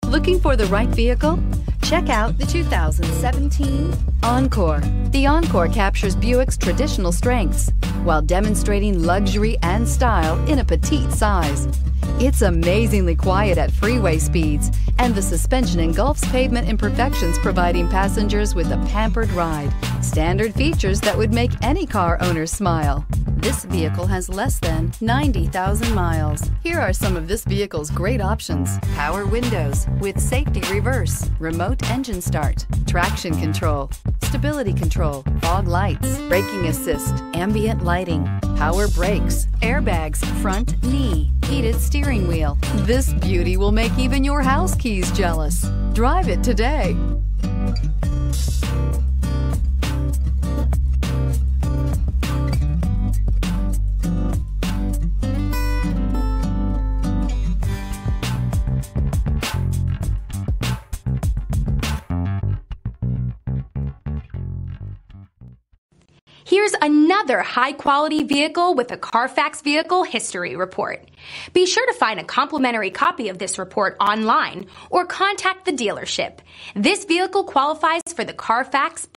Looking for the right vehicle? Check out the 2017 Encore. The Encore captures Buick's traditional strengths while demonstrating luxury and style in a petite size. It's amazingly quiet at freeway speeds, and the suspension engulfs pavement imperfections, providing passengers with a pampered ride. Standard features that would make any car owner smile. This vehicle has less than 90,000 miles. Here are some of this vehicle's great options: power windows with safety reverse, remote engine start, traction control, stability control, fog lights, braking assist, ambient lighting, power brakes, airbags, front knee, heated steering wheel. This beauty will make even your house keys jealous. Drive it today. Here's another high-quality vehicle with a CARFAX Vehicle History Report. Be sure to find a complimentary copy of this report online or contact the dealership. This vehicle qualifies for the CARFAX